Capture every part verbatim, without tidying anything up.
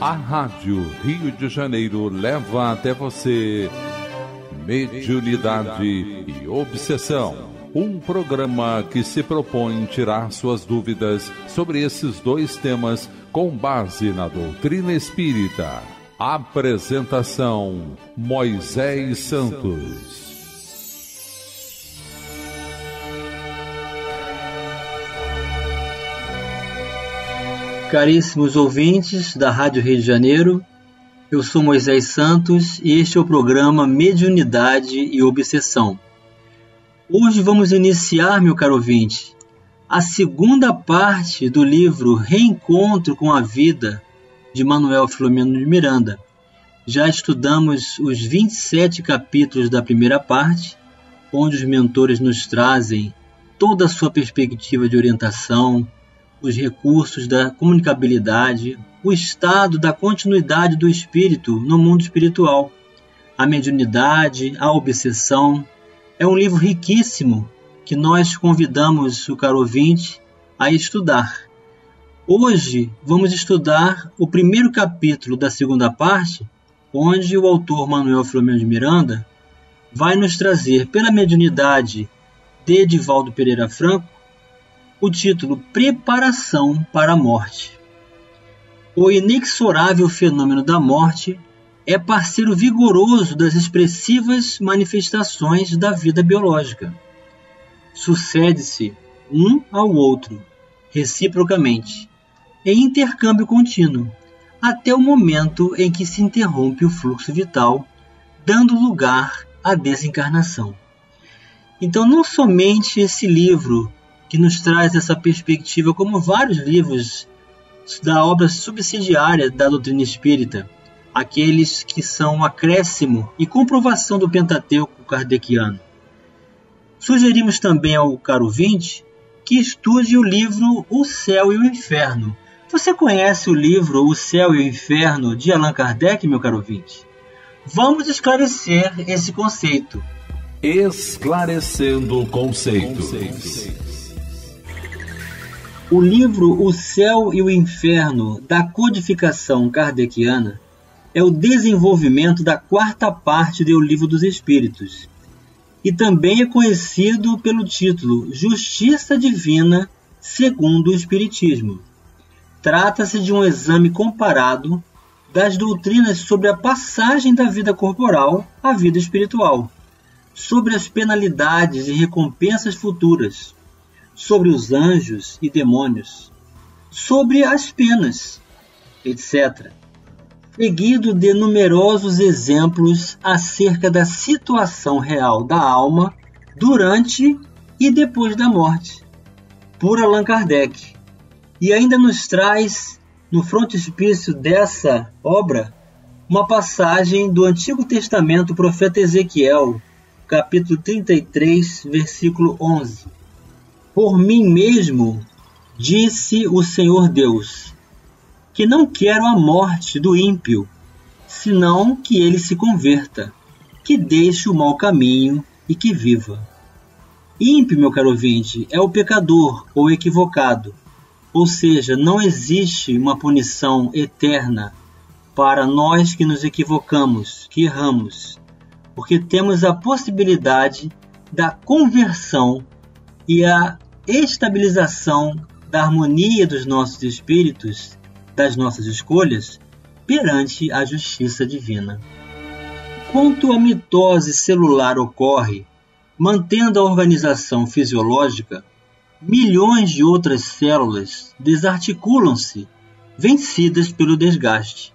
A Rádio Rio de Janeiro leva até você Mediunidade e Obsessão, um programa que se propõe tirar suas dúvidas sobre esses dois temas com base na doutrina espírita. Apresentação: Moisés Santos. Caríssimos ouvintes da Rádio Rio de Janeiro, eu sou Moisés Santos e este é o programa Mediunidade e Obsessão. Hoje vamos iniciar, meu caro ouvinte, a segunda parte do livro Reencontro com a Vida, de Manuel Filomeno de Miranda. Já estudamos os vinte e sete capítulos da primeira parte, onde os mentores nos trazem toda a sua perspectiva de orientação, os recursos da comunicabilidade, o estado da continuidade do espírito no mundo espiritual, a mediunidade, a obsessão. É um livro riquíssimo que nós convidamos o caro ouvinte a estudar. Hoje vamos estudar o primeiro capítulo da segunda parte, onde o autor Manuel Filomeno de Miranda vai nos trazer, pela mediunidade de Edivaldo Pereira Franco, o título Preparação para a Morte. O inexorável fenômeno da morte é parceiro vigoroso das expressivas manifestações da vida biológica. Sucede-se um ao outro, reciprocamente, em intercâmbio contínuo, até o momento em que se interrompe o fluxo vital, dando lugar à desencarnação. Então, não somente esse livro que nos traz essa perspectiva, como vários livros da obra subsidiária da doutrina espírita, aqueles que são acréscimo e comprovação do Pentateuco kardeciano. Sugerimos também ao caro ouvinte que estude o livro O Céu e o Inferno. Você conhece o livro O Céu e o Inferno de Allan Kardec, meu caro ouvinte? Vamos esclarecer esse conceito. Esclarecendo conceitos. O livro O Céu e o Inferno, da codificação kardeciana, é o desenvolvimento da quarta parte do Livro dos Espíritos, e também é conhecido pelo título Justiça Divina segundo o Espiritismo. Trata-se de um exame comparado das doutrinas sobre a passagem da vida corporal à vida espiritual, sobre as penalidades e recompensas futuras, sobre os anjos e demônios, sobre as penas, etcétera, seguido de numerosos exemplos acerca da situação real da alma durante e depois da morte, por Allan Kardec. E ainda nos traz, no frontispício dessa obra, uma passagem do Antigo Testamento, o profeta Ezequiel, capítulo trinta e três, versículo onze. Por mim mesmo, disse o Senhor Deus, que não quero a morte do ímpio, senão que ele se converta, que deixe o mau caminho e que viva. Ímpio, meu caro ouvinte, é o pecador ou equivocado, ou seja, não existe uma punição eterna para nós que nos equivocamos, que erramos, porque temos a possibilidade da conversão e a estabilização da harmonia dos nossos espíritos, das nossas escolhas, perante a justiça divina. Enquanto a mitose celular ocorre, mantendo a organização fisiológica, milhões de outras células desarticulam-se, vencidas pelo desgaste,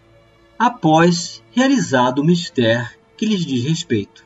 após realizado o mistério que lhes diz respeito.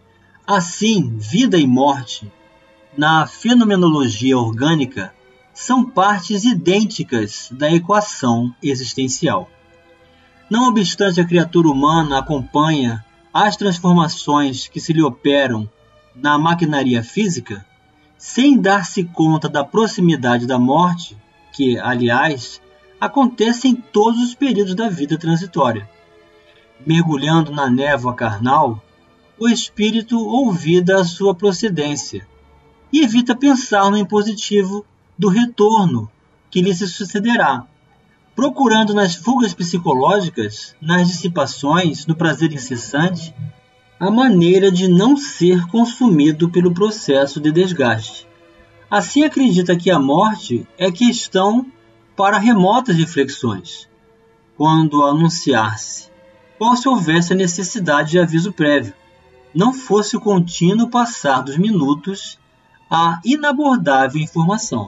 Assim, vida e morte, na fenomenologia orgânica, são partes idênticas da equação existencial. Não obstante a criatura humana acompanha as transformações que se lhe operam na maquinaria física, sem dar-se conta da proximidade da morte, que, aliás, acontece em todos os períodos da vida transitória. Mergulhando na névoa carnal, o espírito olvida a sua procedência e evita pensar no impositivo do retorno que lhe se sucederá, procurando nas fugas psicológicas, nas dissipações, no prazer incessante, a maneira de não ser consumido pelo processo de desgaste. Assim acredita que a morte é questão para remotas reflexões, quando anunciar-se, qual se houvesse a necessidade de aviso prévio, não fosse o contínuo passar dos minutos a inabordável informação.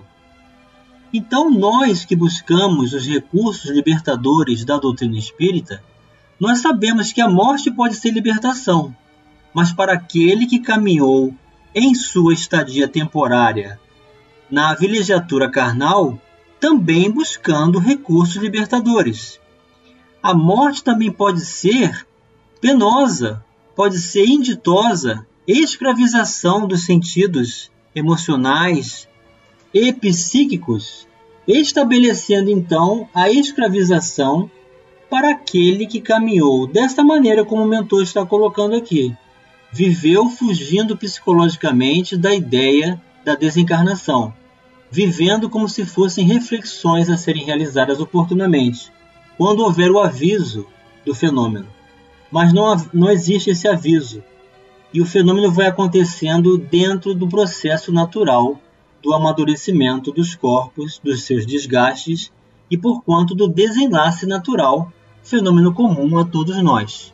Então, nós que buscamos os recursos libertadores da doutrina espírita, nós sabemos que a morte pode ser libertação, mas para aquele que caminhou em sua estadia temporária na vilegiatura carnal, também buscando recursos libertadores. A morte também pode ser penosa, pode ser inditosa, escravização dos sentidos emocionais e psíquicos, estabelecendo então a escravização para aquele que caminhou desta maneira como o mentor está colocando aqui. Viveu fugindo psicologicamente da ideia da desencarnação, vivendo como se fossem reflexões a serem realizadas oportunamente, quando houver o aviso do fenômeno. Mas não, não existe esse aviso, e o fenômeno vai acontecendo dentro do processo natural do amadurecimento dos corpos, dos seus desgastes, e por quanto do desenlace natural, fenômeno comum a todos nós.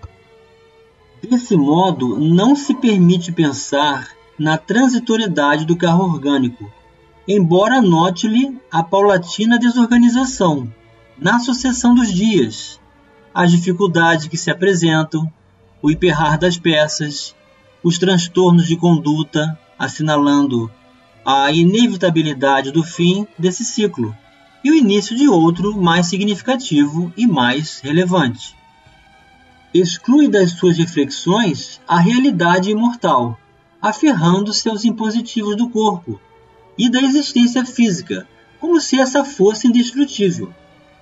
Desse modo, não se permite pensar na transitoriedade do carro orgânico, embora note-lhe a paulatina desorganização, na sucessão dos dias, as dificuldades que se apresentam, o emperrar das peças, os transtornos de conduta, assinalando a inevitabilidade do fim desse ciclo e o início de outro mais significativo e mais relevante. Exclui das suas reflexões a realidade imortal, aferrando-se aos impositivos do corpo e da existência física, como se essa fosse indestrutível.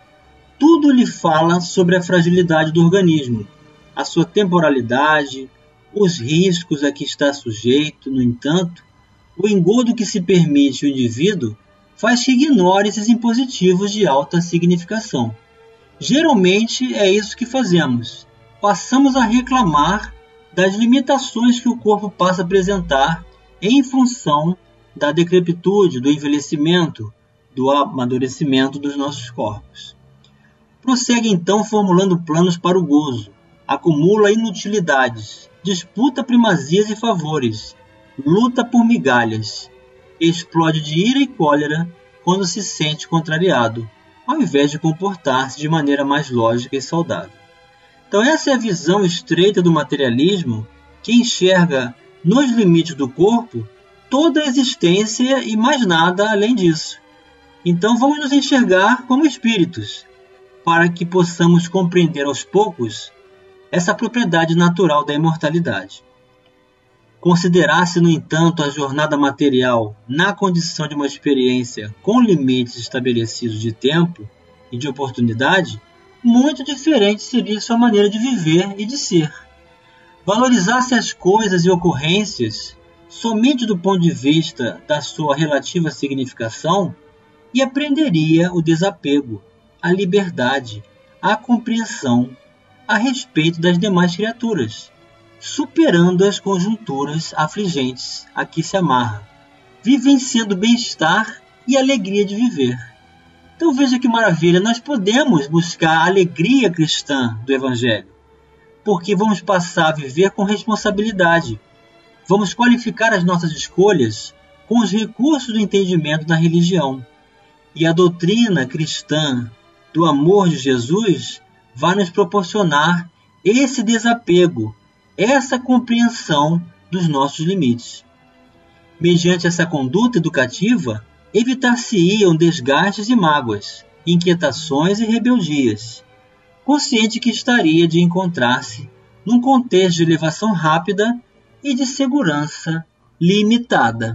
Tudo lhe fala sobre a fragilidade do organismo, a sua temporalidade, os riscos a que está sujeito. No entanto, o engodo que se permite o indivíduo faz que ignore esses impositivos de alta significação. Geralmente é isso que fazemos. Passamos a reclamar das limitações que o corpo passa a apresentar em função da decrepitude, do envelhecimento, do amadurecimento dos nossos corpos. Prossegue então formulando planos para o gozo, acumula inutilidades, disputa primazias e favores, luta por migalhas, explode de ira e cólera quando se sente contrariado, ao invés de comportar-se de maneira mais lógica e saudável. Então essa é a visão estreita do materialismo que enxerga nos limites do corpo toda a existência e mais nada além disso. Então vamos nos enxergar como espíritos, para que possamos compreender aos poucos essa propriedade natural da imortalidade. Considerar-se, no entanto, a jornada material na condição de uma experiência com limites estabelecidos de tempo e de oportunidade, muito diferente seria sua maneira de viver e de ser. Valorizar-se as coisas e ocorrências somente do ponto de vista da sua relativa significação e aprenderia o desapego, a liberdade, a compreensão a respeito das demais criaturas, superando as conjunturas afligentes a que se amarra, vivenciando bem-estar e alegria de viver. Então veja que maravilha, nós podemos buscar a alegria cristã do Evangelho, porque vamos passar a viver com responsabilidade, vamos qualificar as nossas escolhas com os recursos do entendimento da religião, e a doutrina cristã do amor de Jesus vai nos proporcionar esse desapego, essa compreensão dos nossos limites. Mediante essa conduta educativa, evitar-se-iam desgastes e mágoas, inquietações e rebeldias, consciente que estaria de encontrar-se num contexto de elevação rápida e de segurança limitada.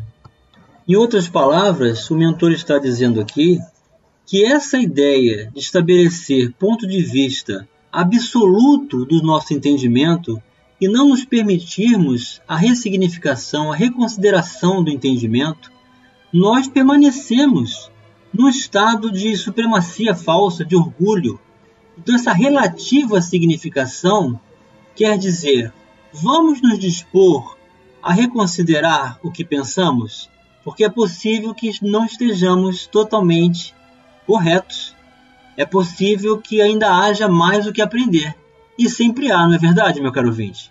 Em outras palavras, o mentor está dizendo aqui que essa ideia de estabelecer ponto de vista absoluto do nosso entendimento e não nos permitirmos a ressignificação, a reconsideração do entendimento, nós permanecemos num estado de supremacia falsa, de orgulho. Então essa relativa significação quer dizer, vamos nos dispor a reconsiderar o que pensamos, porque é possível que não estejamos totalmente corretos. É possível que ainda haja mais o que aprender. E sempre há, não é verdade, meu caro ouvinte?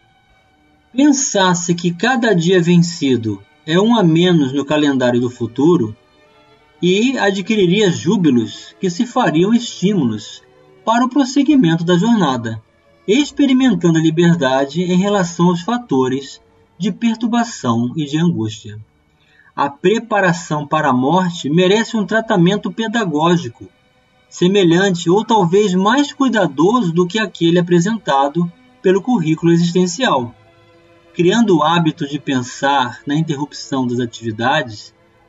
Pensasse que cada dia vencido é um a menos no calendário do futuro, e adquiriria júbilos que se fariam estímulos para o prosseguimento da jornada, experimentando a liberdade em relação aos fatores de perturbação e de angústia. A preparação para a morte merece um tratamento pedagógico, semelhante ou talvez mais cuidadoso do que aquele apresentado pelo currículo existencial. Criando o hábito de pensar na interrupção das atividades,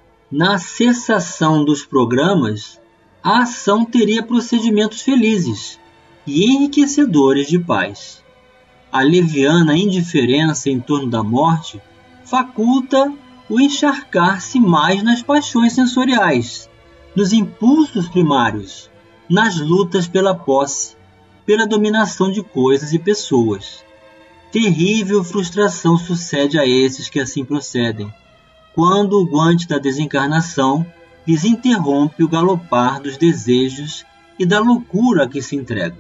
na cessação dos programas, a ação teria procedimentos felizes e enriquecedores de paz. A leviana indiferença em torno da morte faculta o encharcar-se mais nas paixões sensoriais, nos impulsos primários, nas lutas pela posse, pela dominação de coisas e pessoas. Terrível frustração sucede a esses que assim procedem, quando o guante da desencarnação lhes interrompe o galopar dos desejos e da loucura a que se entregam.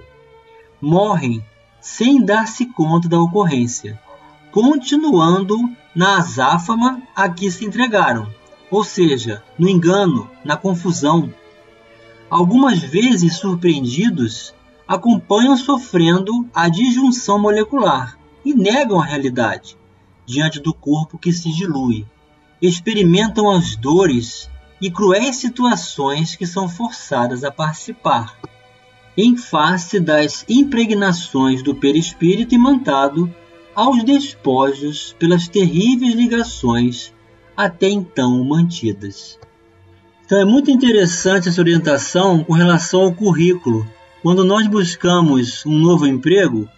Morrem sem dar-se conta da ocorrência, continuando na azáfama a que se entregaram, ou seja, no engano, na confusão. Algumas vezes surpreendidos, acompanham sofrendo a disjunção molecular e negam a realidade diante do corpo que se dilui. Experimentam as dores e cruéis situações que são forçadas a participar, em face das impregnações do perispírito imantado aos despojos pelas terríveis ligações até então mantidas. Então é muito interessante essa orientação com relação ao currículo. Quando nós buscamos um novo emprego,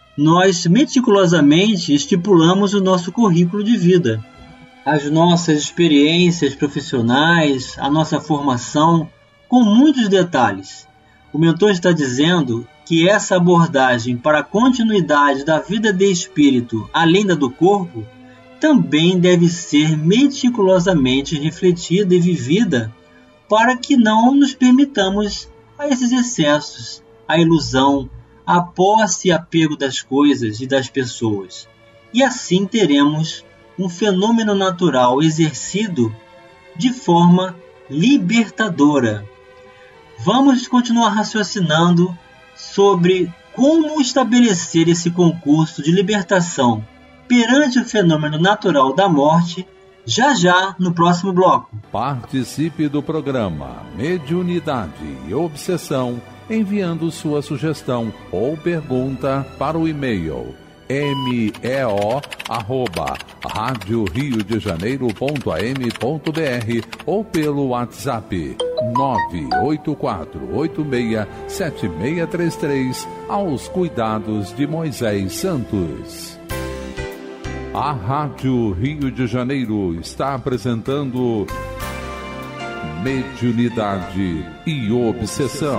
nós meticulosamente estipulamos o nosso currículo de vida. As nossas experiências profissionais, a nossa formação, com muitos detalhes. O mentor está dizendo que essa abordagem para a continuidade da vida de espírito, além da do corpo, também deve ser meticulosamente refletida e vivida para que não nos permitamos a esses excessos, a ilusão, a posse e apego das coisas e das pessoas. E assim teremos um fenômeno natural exercido de forma libertadora. Vamos continuar raciocinando sobre como estabelecer esse concurso de libertação perante o fenômeno natural da morte, já já no próximo bloco. Participe do programa Mediunidade e Obsessão enviando sua sugestão ou pergunta para o e-mail meo arroba rádio rio de janeiro ponto a m ponto b r ou pelo WhatsApp nove oito quatro oito seis sete seis três três aos cuidados de Moisés Santos. A Rádio Rio de Janeiro está apresentando Mediunidade e Obsessão.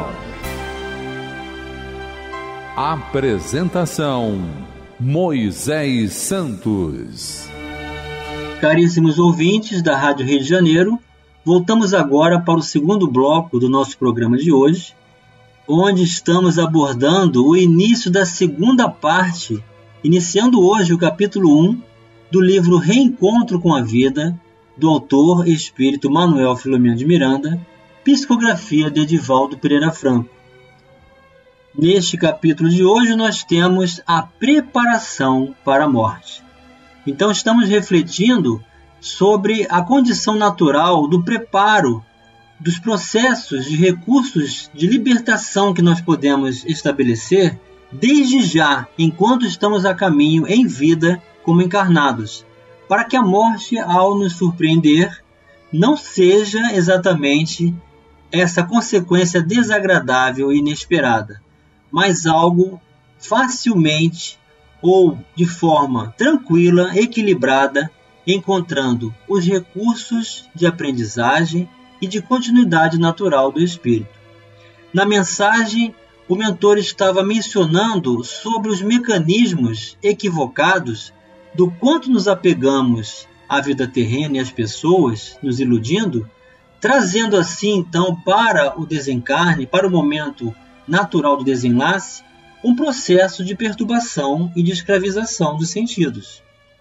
Apresentação Moisés Santos. Caríssimos ouvintes da Rádio Rio de Janeiro, voltamos agora para o segundo bloco do nosso programa de hoje, onde estamos abordando o início da segunda parte, iniciando hoje o capítulo um do livro Reencontro com a Vida, do autor espírito Manuel Filomeno de Miranda, psicografia de Edivaldo Pereira Franco. Neste capítulo de hoje nós temos a preparação para a morte. Então estamos refletindo sobre a condição natural do preparo dos processos de recursos de libertação que nós podemos estabelecer desde já, enquanto estamos a caminho em vida como encarnados, para que a morte, ao nos surpreender, não seja exatamente essa consequência desagradável e inesperada, mas algo facilmente ou de forma tranquila, equilibrada, encontrando os recursos de aprendizagem e de continuidade natural do espírito. Na mensagem, o mentor estava mencionando sobre os mecanismos equivocados do quanto nos apegamos à vida terrena e às pessoas, nos iludindo, trazendo assim então para o desencarne, para o momento natural do desenlace, um processo de perturbação e de escravização dos sentidos.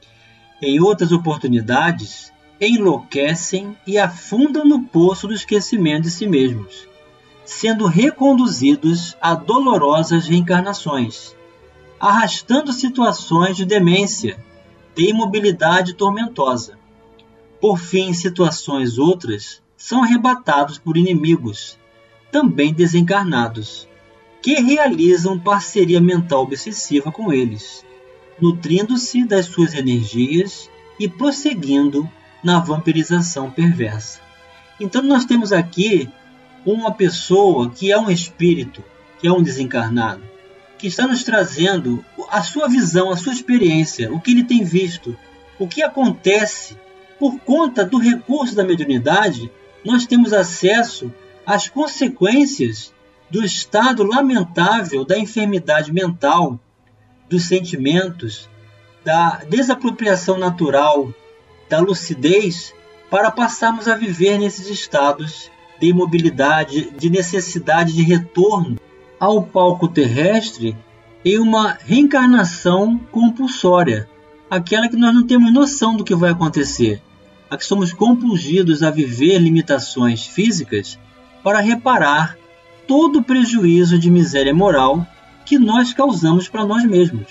Em outras oportunidades, enlouquecem e afundam no poço do esquecimento de si mesmos, sendo reconduzidos a dolorosas reencarnações, arrastando situações de demência, de imobilidade tormentosa. Por fim, situações outras são arrebatados por inimigos, também desencarnados, que realizam parceria mental obsessiva com eles, nutrindo-se das suas energias e prosseguindo na vampirização perversa. Então nós temos aqui uma pessoa que é um espírito, que é um desencarnado, que está nos trazendo a sua visão, a sua experiência, o que ele tem visto, o que acontece. Por conta do recurso da mediunidade, nós temos acesso às consequências do estado lamentável da enfermidade mental, dos sentimentos, da desapropriação natural, da lucidez, para passarmos a viver nesses estados de imobilidade, de necessidade de retorno ao palco terrestre em uma reencarnação compulsória, aquela que nós não temos noção do que vai acontecer, a que somos compulgidos a viver limitações físicas para reparar todo o prejuízo de miséria moral que nós causamos para nós mesmos.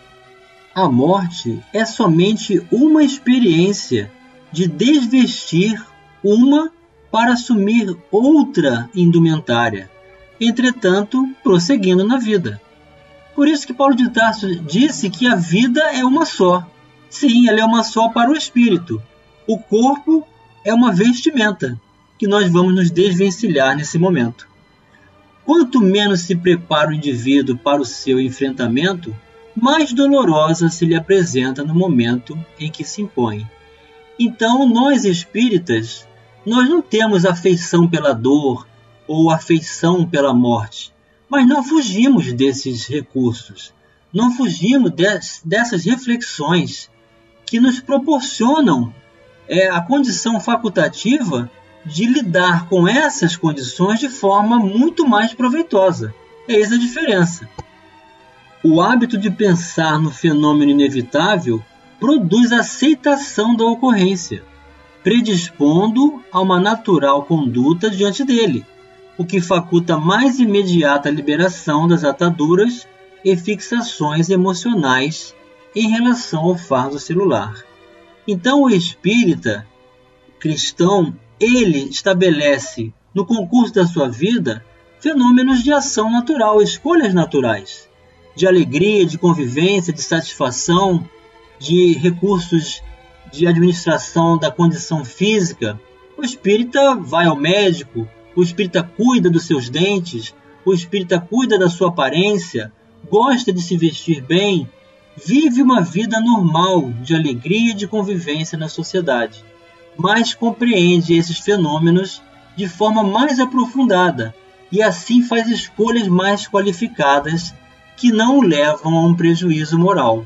A morte é somente uma experiência de desvestir uma para assumir outra indumentária, entretanto, prosseguindo na vida. Por isso que Paulo de Tarso disse que a vida é uma só. Sim, ela é uma só para o espírito. O corpo é uma vestimenta que nós vamos nos desvencilhar nesse momento. Quanto menos se prepara o indivíduo para o seu enfrentamento, mais dolorosa se lhe apresenta no momento em que se impõe. Então, nós espíritas, nós não temos afeição pela dor ou afeição pela morte, mas não fugimos desses recursos, não fugimos des, dessas reflexões que nos proporcionam é, a condição facultativa de lidar com essas condições de forma muito mais proveitosa. Eis a diferença. O hábito de pensar no fenômeno inevitável produz aceitação da ocorrência, predispondo a uma natural conduta diante dele, o que faculta mais imediata liberação das ataduras e fixações emocionais em relação ao fardo celular. Então o espírita cristão, ele estabelece no concurso da sua vida fenômenos de ação natural, escolhas naturais, de alegria, de convivência, de satisfação, de recursos de administração da condição física. O espírita vai ao médico, o espírita cuida dos seus dentes, o espírita cuida da sua aparência, gosta de se vestir bem, vive uma vida normal de alegria e de convivência na sociedade, mas compreende esses fenômenos de forma mais aprofundada e assim faz escolhas mais qualificadas que não o levam a um prejuízo moral.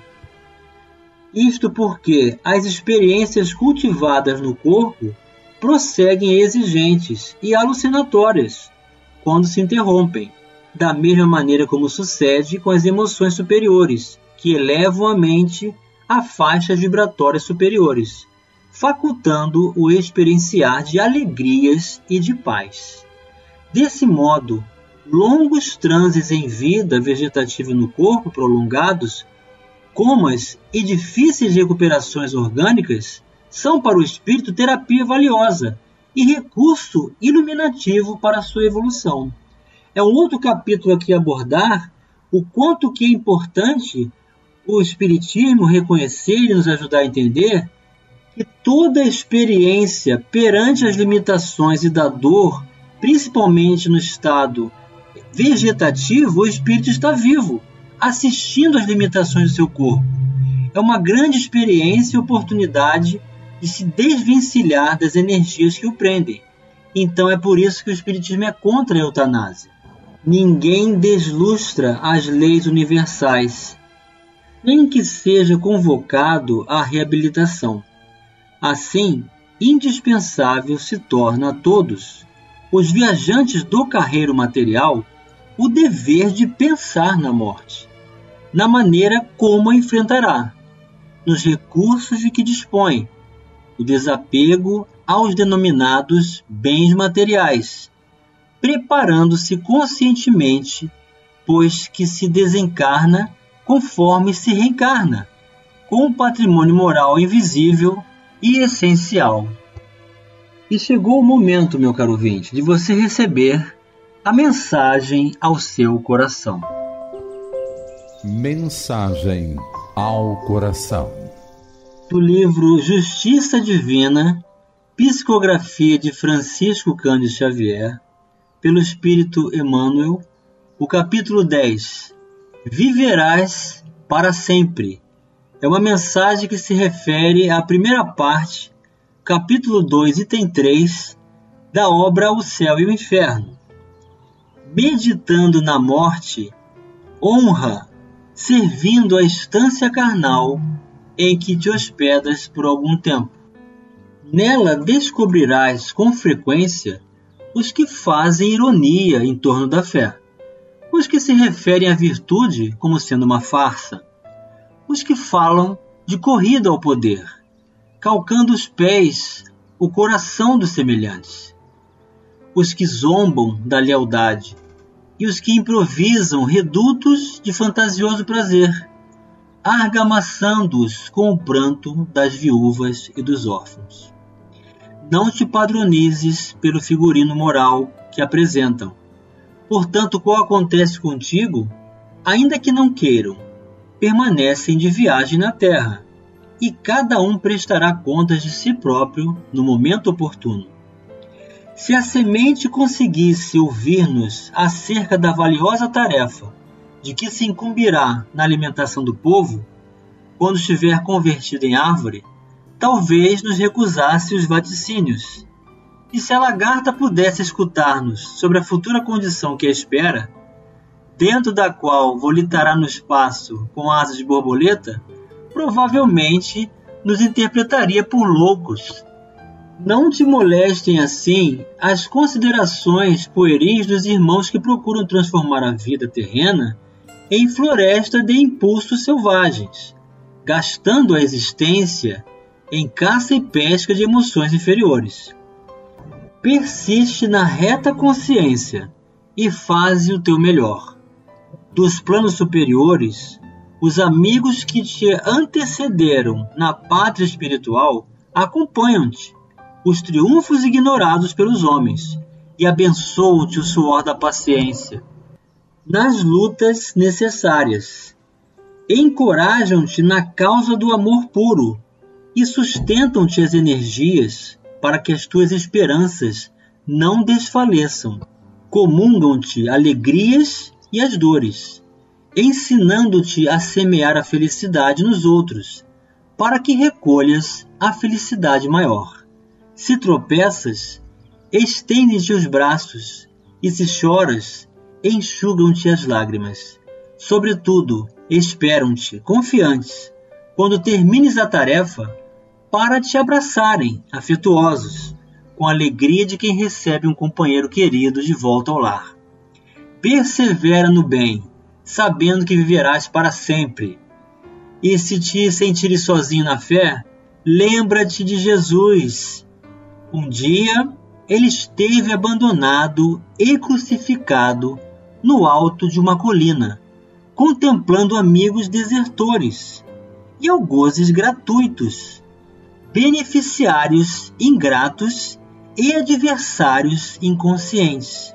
Isto porque as experiências cultivadas no corpo prosseguem exigentes e alucinatórias quando se interrompem, da mesma maneira como sucede com as emoções superiores, que elevam a mente a faixas vibratórias superiores, facultando o experienciar de alegrias e de paz. Desse modo, longos transes em vida vegetativa no corpo prolongados, comas e difíceis recuperações orgânicas são para o espírito terapia valiosa e recurso iluminativo para a sua evolução. É um outro capítulo aqui a abordar o quanto que é importante o espiritismo reconhecer e nos ajudar a entender que toda experiência perante as limitações e da dor, principalmente no estado vegetativo, o espírito está vivo, assistindo às limitações do seu corpo. É uma grande experiência e oportunidade de se desvencilhar das energias que o prendem Então é por isso que o Espiritismo é contra a eutanásia. Ninguém deslustra as leis universais, nem que seja convocado à reabilitação. Assim, indispensável se torna a todos, os viajantes do carreiro material, o dever de pensar na morte, na maneira como a enfrentará, nos recursos de que dispõe, o desapego aos denominados bens materiais, preparando-se conscientemente, pois que se desencarna conforme se reencarna, com um patrimônio moral invisível e essencial. E chegou o momento, meu caro ouvinte, de você receber a mensagem ao seu coração. Mensagem ao coração. Do livro Justiça Divina, Psicografia de Francisco Cândido Xavier, pelo Espírito Emmanuel, o capítulo dez, Viverás para sempre. É uma mensagem que se refere à primeira parte, capítulo dois, item três, da obra O Céu e o Inferno. Meditando na morte, honra, servindo a estância carnal em que te hospedas por algum tempo. Nela descobrirás com frequência os que fazem ironia em torno da fé, os que se referem à virtude como sendo uma farsa, os que falam de corrida ao poder, calcando os pés o coração dos semelhantes, os que zombam da lealdade e os que improvisam redutos de fantasioso prazer, argamaçando-os com o pranto das viúvas e dos órfãos. Não te padronizes pelo figurino moral que apresentam. Portanto, qual acontece contigo, ainda que não queiram, permanecem de viagem na terra, e cada um prestará contas de si próprio no momento oportuno. Se a semente conseguisse ouvir-nos acerca da valiosa tarefa de que se incumbirá na alimentação do povo, quando estiver convertida em árvore, talvez nos recusasse os vaticínios. E se a lagarta pudesse escutar-nos sobre a futura condição que a espera, dentro da qual volitará no espaço com asas de borboleta, provavelmente nos interpretaria por loucos. Não te molestem assim as considerações pueris dos irmãos que procuram transformar a vida terrena em floresta de impulsos selvagens, gastando a existência em caça e pesca de emoções inferiores. Persiste na reta consciência e faze o teu melhor. Dos planos superiores, os amigos que te antecederam na pátria espiritual acompanham-te, os triunfos ignorados pelos homens, e abençoam-te o suor da paciência nas lutas necessárias. Encorajam-te na causa do amor puro e sustentam-te as energias para que as tuas esperanças não desfaleçam. Comungam-te alegrias e as dores, ensinando-te a semear a felicidade nos outros, para que recolhas a felicidade maior. Se tropeças, estende-te os braços, e se choras, enxugam-te as lágrimas. Sobretudo, esperam-te, confiantes, quando termines a tarefa, para te abraçarem, afetuosos, com a alegria de quem recebe um companheiro querido de volta ao lar. Persevera no bem, sabendo que viverás para sempre. E se te sentires sozinho na fé, lembra-te de Jesus. Um dia, ele esteve abandonado e crucificado no alto de uma colina, contemplando amigos desertores e algozes gratuitos, beneficiários ingratos e adversários inconscientes.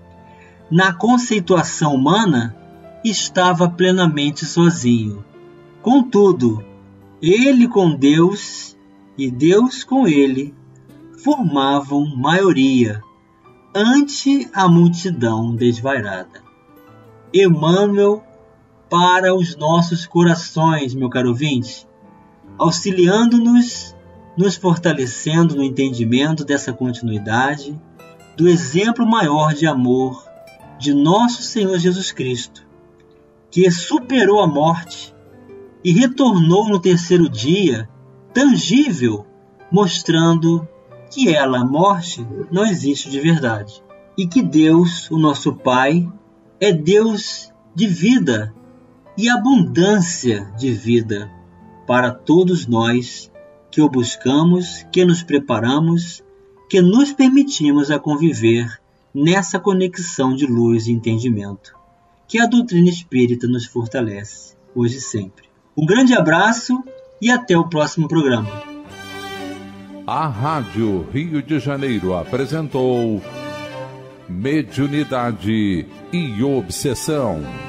Na conceituação humana, estava plenamente sozinho. Contudo, ele com Deus e Deus com ele formavam maioria ante a multidão desvairada. Emmanuel para os nossos corações, meu caro ouvinte, auxiliando-nos, nos fortalecendo no entendimento dessa continuidade, do exemplo maior de amor de nosso Senhor Jesus Cristo, que superou a morte e retornou no terceiro dia, tangível, mostrando que ela, a morte, não existe de verdade. E que Deus, o nosso Pai, é Deus de vida e abundância de vida para todos nós que o buscamos, que nos preparamos, que nos permitimos a conviver nessa conexão de luz e entendimento, que a doutrina espírita nos fortalece, hoje e sempre. Um grande abraço e até o próximo programa. A Rádio Rio de Janeiro apresentou Mediunidade e Obsessão.